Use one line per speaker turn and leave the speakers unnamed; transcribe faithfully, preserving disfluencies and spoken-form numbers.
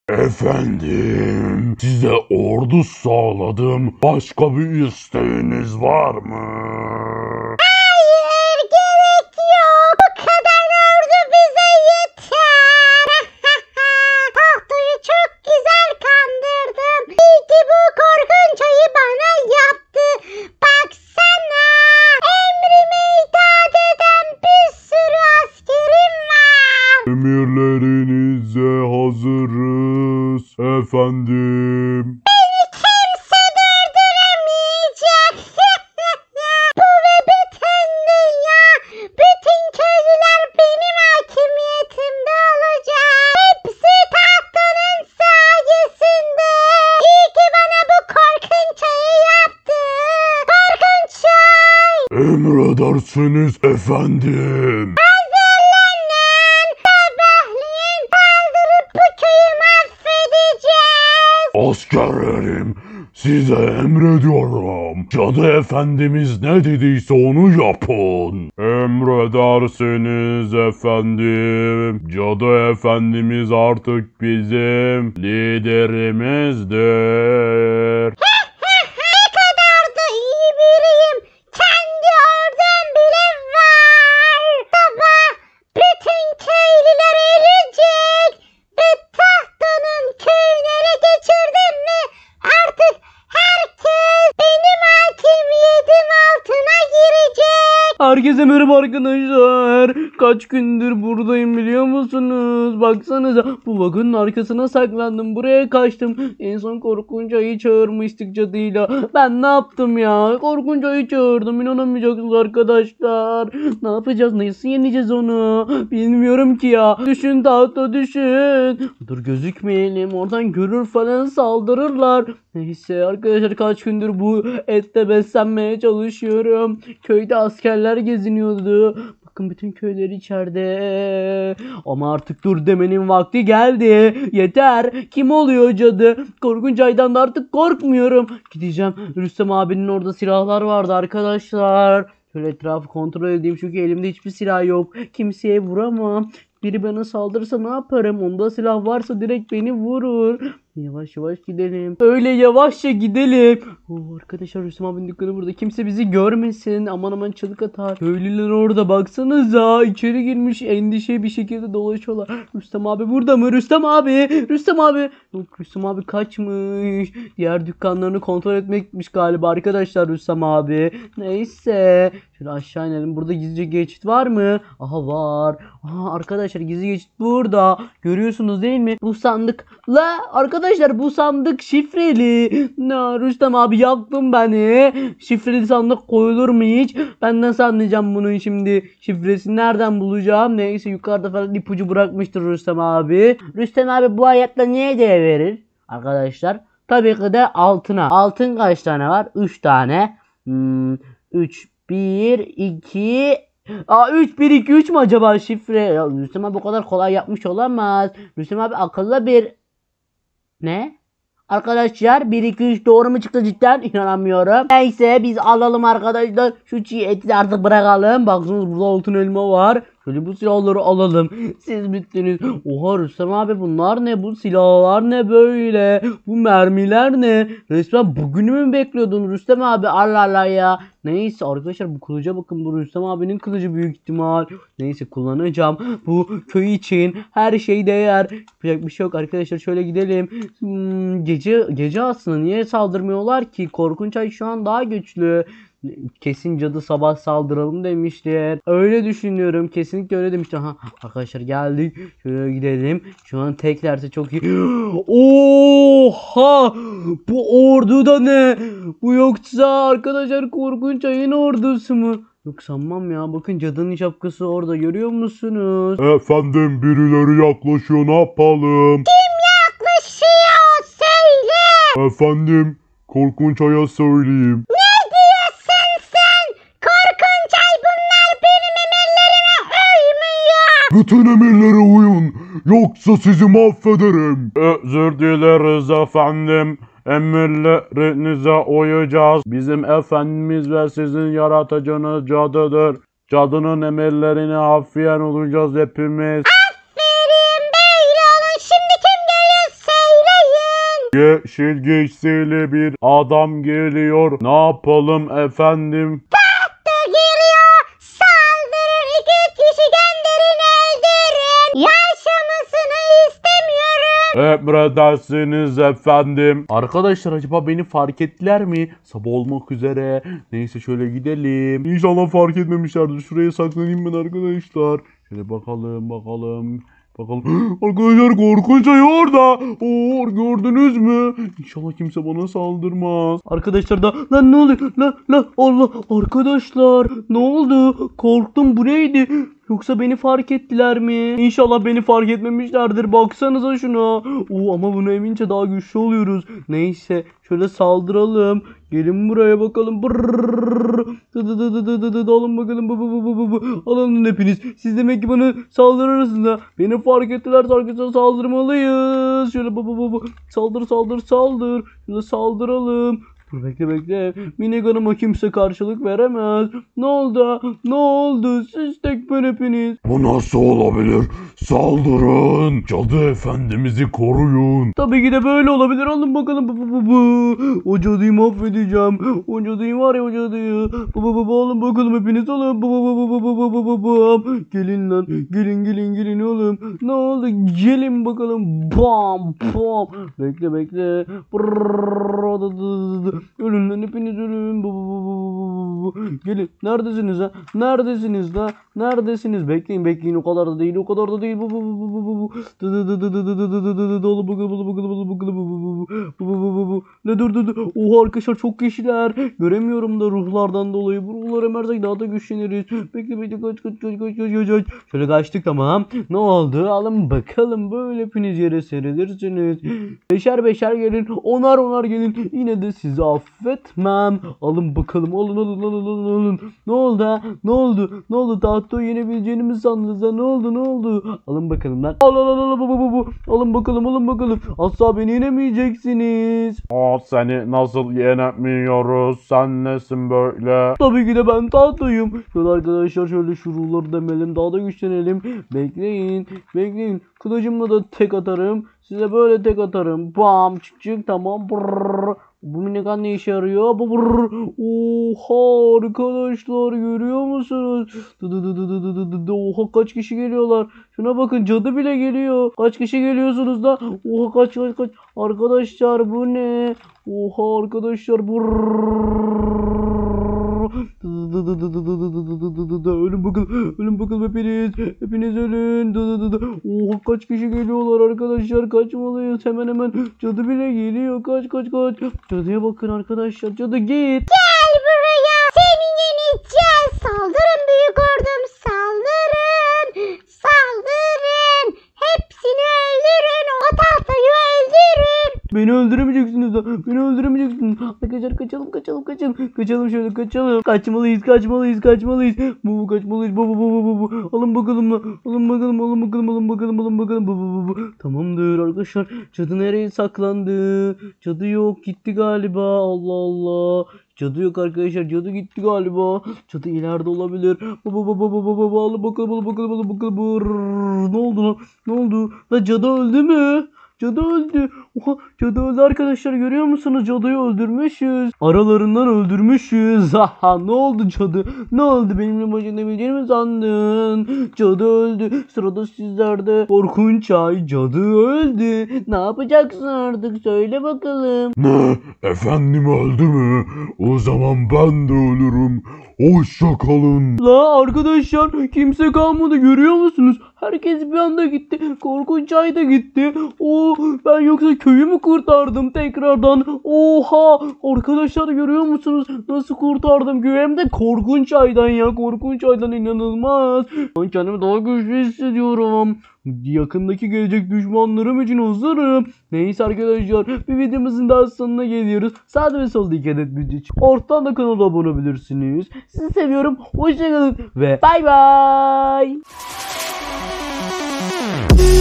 Efendim, size ordu sağladım. Başka bir isteğiniz var mı?
Hayır, gerek yok. Bu kadar ordu bize yeter. Tahtayı çok güzel kandırdım. İyi ki bu korkunç ayı bana yaptı. Baksana, emrime itaat eden bir sürü askerim var.
Emirlerinize hazırız efendim.
Beni kimse durduramayacak. Bu ve bütün dünya, bütün köylüler benim hakimiyetimde olacak. Hepsi tahtanın sayesinde. İyi ki bana bu korkunç ayı yaptı. Korkunç ay.
Emredersiniz efendim.
Hazırlanın. Sabahleyin saldırıp bu köyü mahvedeceğiz.
Askerlerim, size emrediyorum. Cadı efendimiz ne dediyse onu yapın. Emredersiniz efendim. Cadı efendimiz artık bizim liderimizdir.
Ne kadar da iyi biriyim. Kendi ordum bile var. Sabah bütün köylüler ölecek. Ve tahtanın köyünü ele geçirdim mi artık herkes benim hakimiyetim altına girecek.
Herkese merhaba arkadaşlar. Kaç gündür buradayım biliyor musunuz? Baksanıza, bu vagonun arkasına saklandım. Buraya kaçtım. En son korkunç ayı çağırmıştık cadıyla. Ben ne yaptım ya? Korkunç ayı çağırdım. İnanamayacaksınız arkadaşlar. Ne yapacağız? Nasıl yeneceğiz onu? Bilmiyorum ki ya. Düşün tahta, düşün. Dur, gözükmeyelim. Oradan görür falan, saldırırlar. Neyse arkadaşlar, kaç gündür bu ette beslenmeye çalışıyorum. Köyde askerler geziniyordu. Bakın, bütün köyler içeride. Ama artık dur demenin vakti geldi. Yeter. Kim oluyor cadı? Korkunç aydan da artık korkmuyorum. Gideceğim. Rüstem abinin orada silahlar vardı arkadaşlar. Şöyle etrafı kontrol edeyim çünkü elimde hiçbir silah yok. Kimseye vuramam. Biri bana saldırırsa ne yaparım? Onda silah varsa direkt beni vurur. Yavaş yavaş gidelim. Öyle yavaşça gidelim. Oo, arkadaşlar, Rüstem abinin dükkanı burada. Kimse bizi görmesin. Aman aman, çığlık atar. Köylüler orada, baksanıza. İçeri girmiş, endişe bir şekilde dolaşıyorlar. Rüstem abi burada mı? Rüstem abi. Rüstem abi. Yok, Rüstem abi kaçmış. Diğer dükkanlarını kontrol etmekmiş galiba arkadaşlar Rüstem abi. Neyse. Şöyle aşağı inelim. Burada gizli geçit var mı? Aha, var. Aha, arkadaşlar, gizli geçit burada. Görüyorsunuz değil mi? Bu sandık. La arkadaşlar, bu sandık şifreli. Ne, Rüstem abi yaktın beni. Şifreli sandık koyulur mu hiç? Ben nasıl anlayacağım bunun şimdi? Şifresini nereden bulacağım? Neyse, yukarıda falan ipucu bırakmıştır Rüstem abi. Rüstem abi bu hayatta neye değer verir? Arkadaşlar, tabii ki de altına. Altın kaç tane var? üç tane. Hmm, üç, bir, iki... Aa, üç, bir, iki, üç mü acaba şifre? Ya, Rüstem abi bu kadar kolay yapmış olamaz. Rüstem abi akıllı bir... Ne? Arkadaşlar, bir iki üç doğru mu çıktı cidden? İnanamıyorum. Neyse, biz alalım arkadaşlar. Şu çiğ eti de artık bırakalım. Baksanız burada altın elma var. Şöyle bu silahları alalım. Siz bittiniz. Oha Rüstem abi, bunlar ne? Bu silahlar ne böyle? Bu mermiler ne? Resmen bugünü mü bekliyordun Rüstem abi? Allah Allah ya. Neyse arkadaşlar, bu kılıca bakın. Bu Rüstem abinin kılıcı büyük ihtimal. Neyse, kullanacağım. Bu köy için her şey değer. Yapacak bir şey yok arkadaşlar. Şöyle gidelim. Hmm, gece gece aslında niye saldırmıyorlar ki? Korkunç ay şu an daha güçlü. Kesin cadı sabah saldıralım demişler. Öyle düşünüyorum. Kesinlikle öyle demişler. Ha, arkadaşlar geldik. Şöyle gidelim. Şu an teklerse çok iyi. Oha! Bu ordu da ne? Bu yoksa arkadaşlar korkunç ayın ordusu mu? Yok, sanmam ya. Bakın, cadının şapkası orada, görüyor musunuz?
Efendim, birileri yaklaşıyor, ne yapalım?
Kim yaklaşıyor? Söyle.
Efendim, korkunç aya söyleyeyim.
Ne diyorsun sen? Korkunç ay, bunlar benim emirlerime uymuyor.
Bütün emirlere uyun, yoksa sizi mahvederim. Özür dileriz efendim. Emirlerinize uyacağız. Bizim efendimiz ve sizin yaratıcınız cadıdır. Cadının emirlerine hafiyen olacağız hepimiz.
Aferin, böyle olun. Şimdi kim geliyor söyle.
Yeşil giysili bir adam geliyor. Ne yapalım efendim?
Tahta geliyor. Saldırın. İki üç kişi gönderin, öldürün. Yaşamasını istemiyorum.
Emredersiniz efendim.
Arkadaşlar acaba beni fark ettiler mi? Sabah olmak üzere. Neyse şöyle gidelim.
İnşallah fark etmemişlerdir. Şuraya saklanayım ben arkadaşlar. Şöyle bakalım bakalım. Bakalım. Arkadaşlar korkunç ayı orada. Oo, gördünüz mü? İnşallah kimse bana saldırmaz.
Arkadaşlar da lan ne oluyor? Lan lan Allah arkadaşlar ne oldu? Korktum, bu neydi? Yoksa beni fark ettiler mi? İnşallah beni fark etmemişlerdir. Baksanıza şuna. Oo, ama bunu emince daha güçlü oluyoruz. Neyse şöyle saldıralım. Gelin buraya bakalım. Brrrr. Dı dı dı dı dı dı dı dı. Alın bakalım. Bu bu bu bu bu. Alın hepiniz. Siz demek ki bana saldırırsınız da. Beni fark ettiler. Arkadaşlar saldırmalıyız. Şöyle bu bu bu bu. Saldır saldır saldır. Şöyle saldıralım. Dur bekle bekle. Minigun'uma kimse karşılık veremez. Ne oldu? Ne oldu? Siz tekmen hepiniz.
Bu nasıl olabilir? Saldırın. Cadı efendimizi koruyun.
Tabii ki de böyle olabilir. Alın bakalım. Bu, bu, bu, bu. O cadıyı mahvedeceğim. O cadıyı var ya, o cadıyı. Bu, bu, bu, bu. Alın bakalım hepiniz alın. Bu, bu, bu, bu, bu, bu, bu, bu, bu. Gelin lan. Gelin gelin gelin oğlum. Ne oldu? Gelin bakalım. Bam bam. Bekle bekle. Brrrr. Ölün lan hepiniz ölün. Bu, bu, bu, bu, bu, bu. Gelin. Neredesiniz ha? Neredesiniz la? Neredesiniz? Bekleyin bekleyin. O kadar da değil. O kadar da değil. Bu bu bu bu bu bu. Dı dı dı dı dı dı dı dı dı dı dı. Oğlum bakalım bakalım bakalım bakalım. Bu bu bu bu. Bu bu bu bu bu. Ne dur dur dur. Oha arkadaşlar çok kişiler. Göremiyorum da ruhlardan dolayı. Bu ruhları emersek daha da güçleniriz. Bekle bekle kaç kaç kaç kaç kaç kaç. Şöyle kaçtık tamam. Ne oldu? Alın bakalım. Böyle hepiniz yere serilirsiniz. Beşer beşer gelin. Onar onar gelin. Yine de sizi affetmem. Alın bakalım. Alın alın alın alın alın. Ne oldu ha? Ne oldu? Ne oldu? Tahtayı yenebileceğini mi sandınız ha? Ne oldu? Ne oldu? Alın bakalım lan. Al al al al bu bu bu bu. Alın bakalım alın bakalım. Asla beni yenemeyeceksiniz.
Aa, seni nasıl yenemiyoruz? Sen nesin böyle?
Tabii ki de ben tahtayım. Şöyle arkadaşlar şöyle şu ruhları demelim. Daha da güçlenelim. Bekleyin. Bekleyin. Kılıcımla da tek atarım. Size böyle tek atarım. Bam çık çık tamam. Brrr. Bu minigun ne işe yarıyor? Bu brrr. Oha arkadaşlar görüyor musunuz? Dı dı dı dı dı dı dı dı. Oha kaç kişi geliyorlar. Şuna bakın cadı bile geliyor. Kaç kişi geliyorsunuz da? Oha kaç kaç kaç. Arkadaşlar bu ne? Oha arkadaşlar brrr. Dı dı dı dı dı dı dı dı dı dı dı dı. Ölün bakalım. Ölün bakalım hepiniz. Hepiniz ölün. Dı dı dı dı. Oha kaç kişi geliyorlar arkadaşlar. Kaçmalıyız. Hemen hemen. Cadı bile geliyor. Kaç kaç kaç. Cadıya bakın arkadaşlar. Cadı git.
Gel buraya. Seni yeneceğiz. Saldırın büyük ordum. Saldırın. Saldırın. Hepsini öldürün. O tahtayı öldürün.
Beni öldüremeyeceksiniz da. Beni öldüremeyeceksiniz. Arkadaşlar kaçalım kaçalım kaçalım. Kaçalım şöyle kaçalım. Kaçmalıyız kaçmalıyız kaçmalıyız. Bu bu kaçmalıyız. Bu bu bu bu bu bu. Alın bakalım lan. Alın bakalım alın bakalım alın bakalım alın bakalım. Bu bu bu bu. Tamamdır arkadaşlar. Cadı nereye saklandı? Cadı yok gitti galiba. Allah Allah. Cadı yok arkadaşlar. Cadı gitti galiba. Cadı ileride olabilir. Baba baba baba baba alın bakalım alın bakalım alın bakalım. Brrr. Ne oldu lan? Ne oldu? La cadı öldü mü? Cadı öldü. Oha cadı öldü arkadaşlar görüyor musunuz? Cadıyı öldürmüşüz. Aralarından öldürmüşüz. Haha ne oldu cadı? Ne oldu benimle baş edebileceğini mi sandın? Cadı öldü. Sırada sizlerde. Korkunç ay cadı öldü. Ne yapacaksın artık söyle bakalım.
Ne? Efendim öldü mü? O zaman ben de ölürüm. Hoşça kalın.
La arkadaşlar kimse kalmadı görüyor musunuz? Herkes bir anda gitti. Korkunç ay da gitti. Oo ben yoksa köyü mü kurtardım tekrardan? Oha arkadaşlar görüyor musunuz? Nasıl kurtardım köyü hem de korkunç aydan ya. Korkunç aydan inanılmaz. Ben kendimi daha güçlü hissediyorum. Yakındaki gelecek düşmanlarım için hazırım. Neyse arkadaşlar bir videomuzun daha sonuna geliyoruz. Sağda ve solda iki adet video çık. Ortadan da kanala abone olabilirsiniz. Sizi seviyorum. Hoşçakalın ve bay bay.